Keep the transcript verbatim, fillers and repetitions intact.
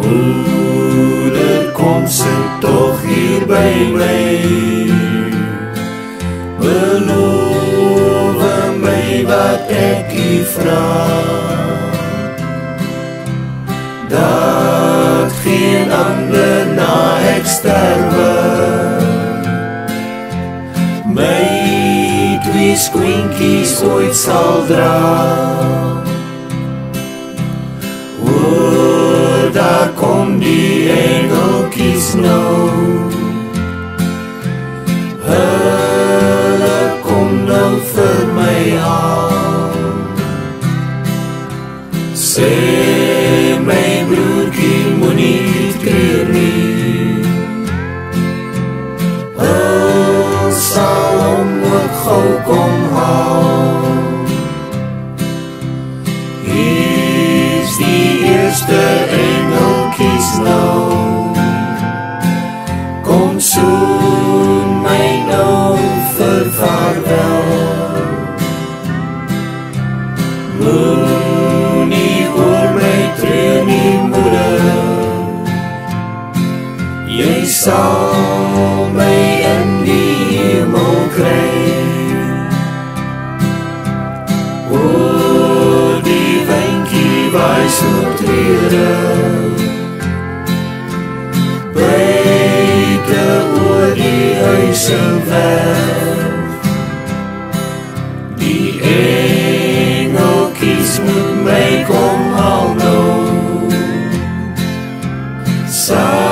Moeder, kom sit toch hier by my. Beloof my wat ek u vra, dat geen ander na ek sterwe my twee skoentjies ooit sal dra. O, daar kom die engeltjies nou, hulle kom nou vir my haal. Sê my broertjie moenie treur nie, hulle sal hom ook gou kom haal. Hier's die eerste engeltjies nou, kom soen my nou vir vaarwel. Moenie oor my treur nie, moeder, jy sal my in die hemel kry. O, die windjie waai so treurig, buite oor die huise weg. Die engeltjies moet my kom haal nou, sal